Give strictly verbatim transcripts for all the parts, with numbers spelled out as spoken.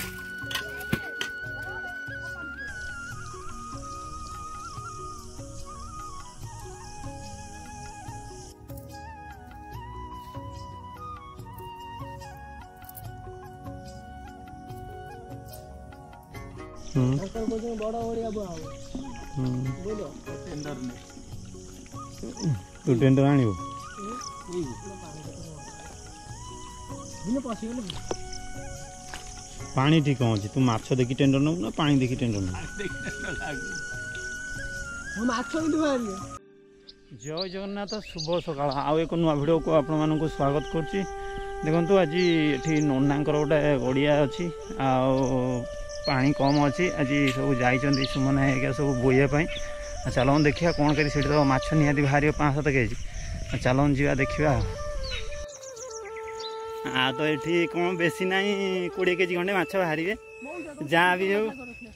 तू टेंडर आण पानी ठीक अच्छे तू माछ देखी टेंडर नौ ना पानी देखी टेंडर नौ जय जगन्नाथ शुभ सकाळ आउ एक नुआ भिडियो को आपण मानक स्वागत करछि। देखंतु आज एठी नन्नांकर गोटे गड़िया अच्छी पानी कम अच्छी आज सब जाइछन्ती सुमन हेरिका सब बोईया चलो देखिया कौन करी सीट तो माछ निहाती बाहर पाँच सात केजी चलो जा देखा आ तो ये कौन बेसी ना कोड़े केजी खंडे माछ बाहर जहाँ भी हो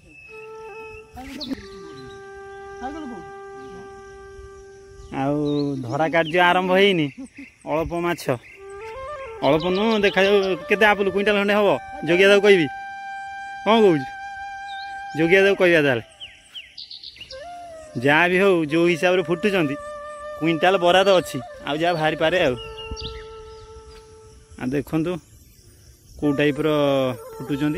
आउ धरा कार्य आरंभ होनी अल्प माछ अल्प नु देखा केते आपुल क्विंटाल खंडे हम जोगिया दाऊ कहबी कौन कौच जोगिया दाऊ कहवा ताले जहाँ भी हो जो हिसाब से फुटुंट क्विंटाल बराद अच्छी आउ जहाँ बाहरी पारे आ देखु कौ टाइप फुटुंट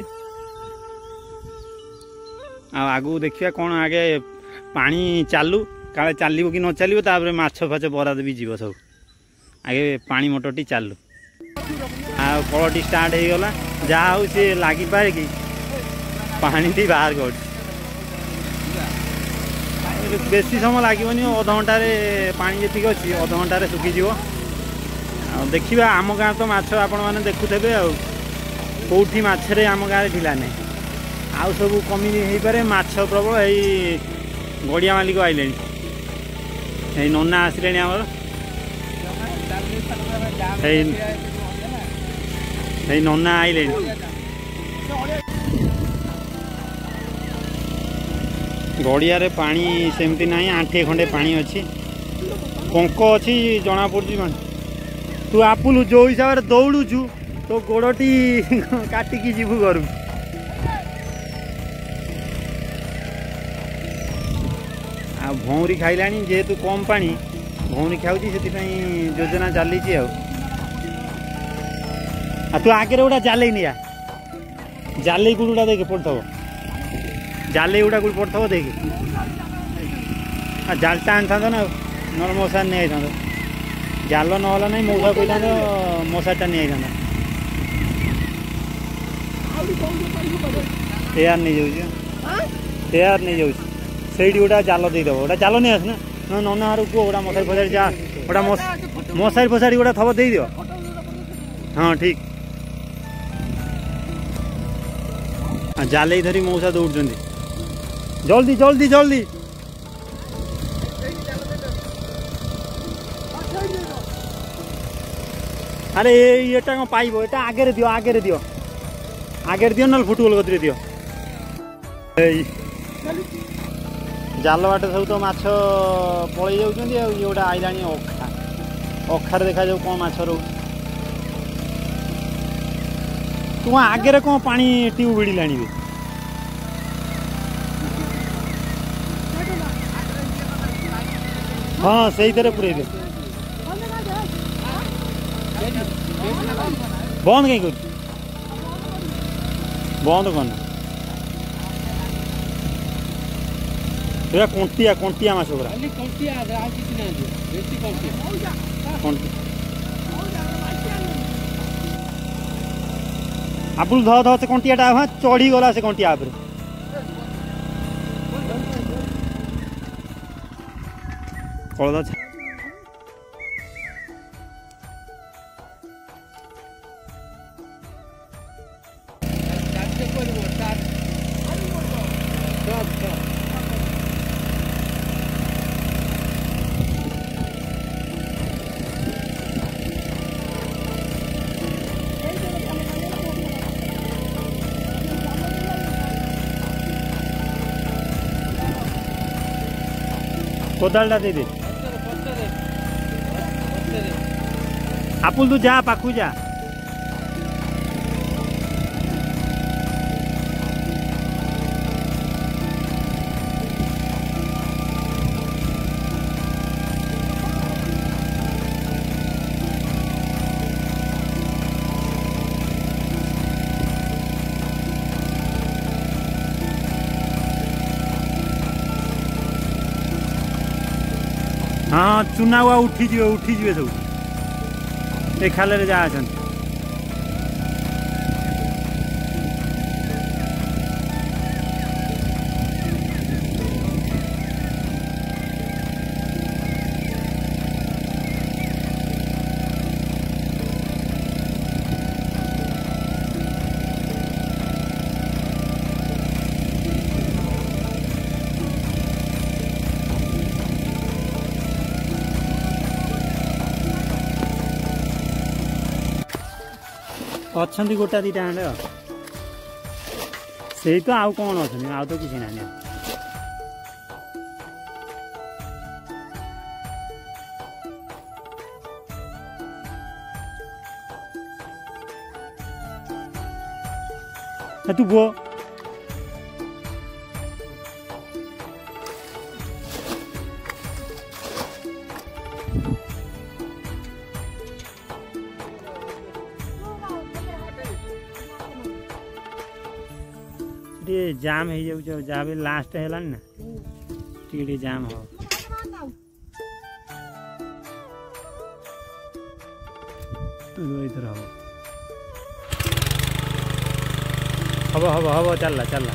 आगू देखिए कौन आगे पानी चालू काले चलो कि न चलो तापर माछ फाछ बराद भी जीव सब आगे पानी मोटरटी चालू कलटी स्टार्ट हो गला जहाँ हूँ सी लगी पाए कि पानी टी बाहर कर बेसी समय लगे अध घंटे पानी जी अच्छी अध घंटे सुखीज देखा आम गाँ तो माछ आपण मैंने देखुथे कौटी मछरे आम गाँव ढिला नहीं आउ सब कमी हो पारे माछ प्रबल यही गड़िया मालिक आइले नन्ना आसिले आमर नन्ना आइले गड़िया रे पानी सेमती नहीं आंठे खंडे पानी अच्छी पंक अच्छी जना पड़ी तू आपुल जो हिसाब से दौड़ुचु तो गोड़टी काटिकी जीवु घर आ भौरी खाइलानी जेहेतु कम पानी भौरी खाऊची से योजना चली तू आगे गोटा जाले नहीं जाले गुड़ा देखे पड़थव जाले गुड़ा गुड़ पड़थव देखे जालटा आनी था ना नर मशा नहीं आई था जाल नहला ना मौसा कही था मशाटा नहीं आई था यार नहीं जाऊँ यार नहीं जाऊँ से गोटा जाल देदेव गोटा जाल नहीं आस ना नना हार कह गोटा मशारी फसाड़ी जा गोटा मशारी फसाड़ी गोटा थब दे दियो हाँ ठीक जाल धरी मौसा दौड़ जल्दी जल्दी जल्दी अरे ये कौन पाइब एटा आगे दियो आगे दियो आगे दियो ना फुटबल गति दियो जाल बाट सब तो माछ पलि जाऊँ ये गोटे आईला अखा अखार देखा जाऊ कौन माछ रो तू आगे कौन पानी ट्यूब भिड़ा हाँ से पूरे दे बंद कहीं कर बंद कर कंटिया कंटिया माछ पूरा आपन ध ध से कंटियाटा हाँ चढ़ी गला से कंटिया पर कलदा कोदालटा दे दे आपुल तू जा पाखु जा हाँ चुना हुआ उठी जीवे उठी जीवे सब ए खाल जा आछन अच्छा गोटा दीटा खंडे से तो आउ कौन अच्छा आउ तो किसी ना तू बो जाम हो जाऊ जहाँ भी लास्ट है ना टी जाम हो इधर हम हम हम चलला चलला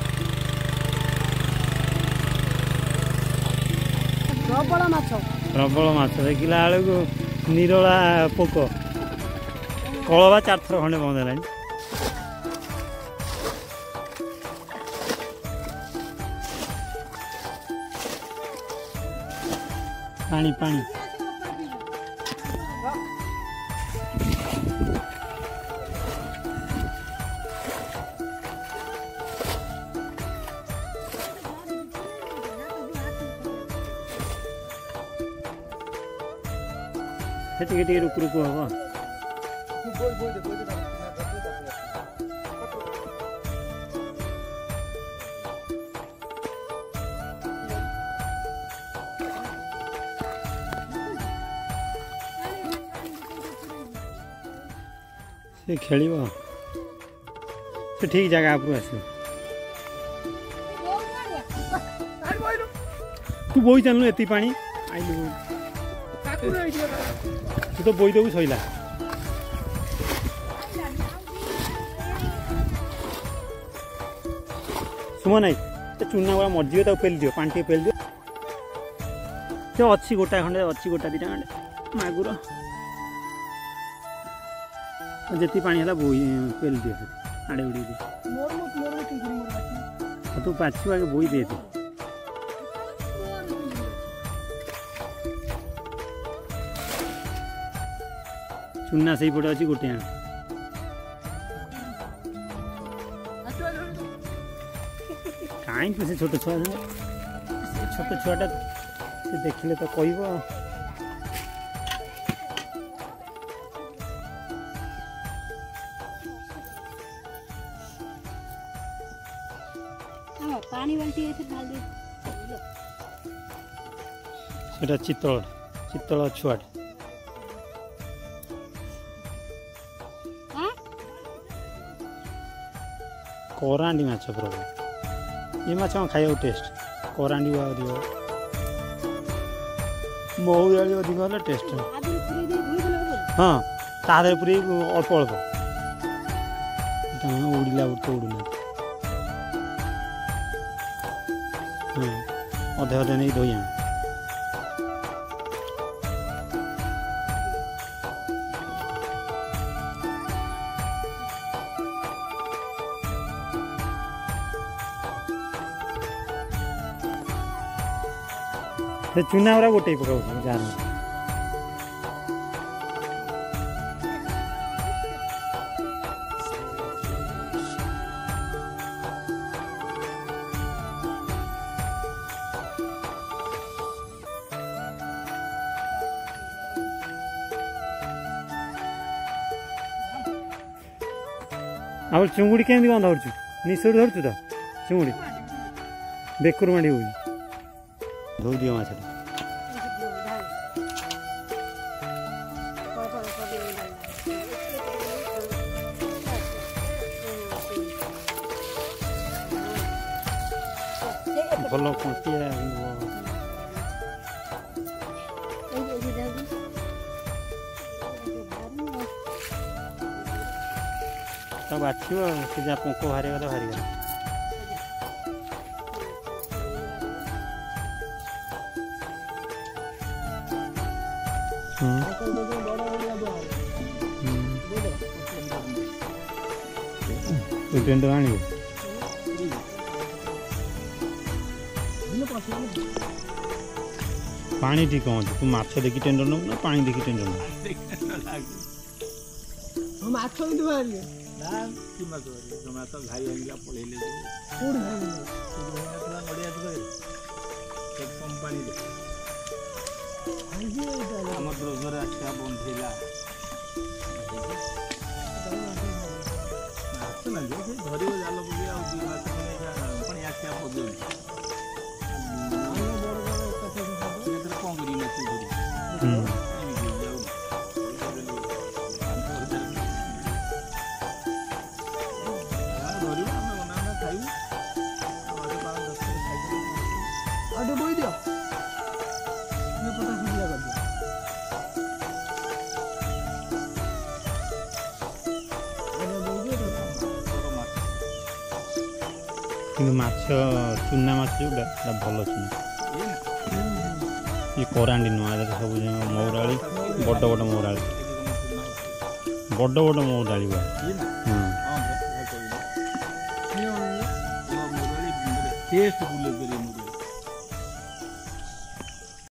प्रबल माछ प्रबल माछ देखला बेलू निरोला पोक कलवा चार थर खंडे बंद है पानी पानी टिके टिके रुक रुक हम से खेल से ठीक जगह आप आस तू बोई चलनु एति पानी आइलु तू तो बोई देबू सइला सुम नाई चूना गुड़ा मरजी पेल दियो पानी टे पेल दियो से अच्छी गोटा खंडे अच्छी गोटा दीटा खंडे मागुर जी पानी है बोई पेल दिए आड़े उड़ी दे तू पाछू आगे बोई दे दे चुना से पटे अच्छी गोटे कहीं से छोट छुआ छोट छुआटा से देखिले तो कह पानी बाल्टी ढाल दे सेटा चितल चितल छुआट कोरांडी माछ प्रभु ये माछ खाइबा टेस्ट कोरांडी दियो महू आड़ी अधिक है टेस्ट हाँ तादे पूरी अल्प अल्प उड़िला तो उड़ूना हाँ अधे अधे नहीं धोई आने चुना गुरा गोटे पकाऊ जार आम चुंगुड़ी केमी कौन धरचु निशोड़ धरचु तो चुंगुड़ी बेकुर माड़ी हो धो दियो माछ भल कटिया ତ ବାଛିବ ସେ ଯାହା ପଙ୍କ ବାହାରିବା କଥା ବାହାରିଗଲା। ଟେଣ୍ଡ ଆଣିବ ପାଣି ଠିକ କଣ ଅଛି? ତୁ ମାଛ ଦେଖି ଟେଣ୍ଡର ନେବୁ ନା ପାଣି ଦେଖି ଟେଣ୍ଡର ନେବୁ? ମାଛ କିନ୍ତୁ ବାହାରିବେ କି ମାଛ ମାଛ ଘାଇ ଆଣିଲା ପଳେଇଲେ ନଡ଼ିଆ କମ୍ପାନୀରେ ଆମ ରୋଜଗାର ଆସିବା ବନ୍ଦ ହେଲା। ମାଛ ନା ସେ ଧରିବ ଜାଲ ପକେଇ ଆଉ ଦୁଇ ମାଛ ପାଣି ଆସିବା ପର୍ଯ୍ୟନ୍ତ କଣ କରିବି ମାଛ ଧରି କିନ୍ତୁ ମାଛ ଚୁନା ମାଛ ଯୋଉଟା ସେଟା ଭଲ ଚୁନା। ये करांडी नुआ सब मौराली बड़ बड़ मौराली बड़ बड़ मौराली टेस्ट